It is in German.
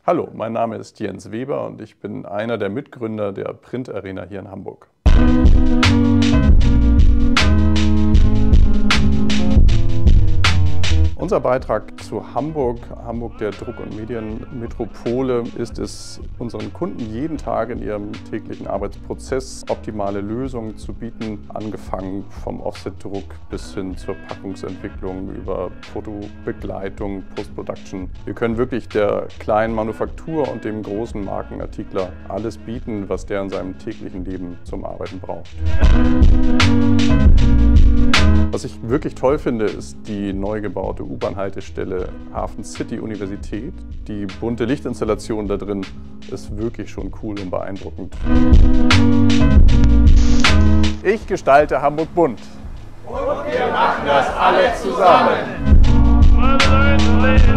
Hallo, mein Name ist Jens Weber und ich bin einer der Mitgründer der Print Arena hier in Hamburg. Unser Beitrag zu Hamburg, der Druck- und Medienmetropole, ist es, unseren Kunden jeden Tag in ihrem täglichen Arbeitsprozess optimale Lösungen zu bieten, angefangen vom Offset-Druck bis hin zur Packungsentwicklung über Fotobegleitung, Post-Production. Wir können wirklich der kleinen Manufaktur und dem großen Markenartikler alles bieten, was der in seinem täglichen Leben zum Arbeiten braucht. Was ich wirklich toll finde, ist die neu gebaute U-Bahn-Haltestelle Hafen City Universität. Die bunte Lichtinstallation da drin ist wirklich schon cool und beeindruckend. Ich gestalte Hamburg bunt. Und wir machen das alle zusammen.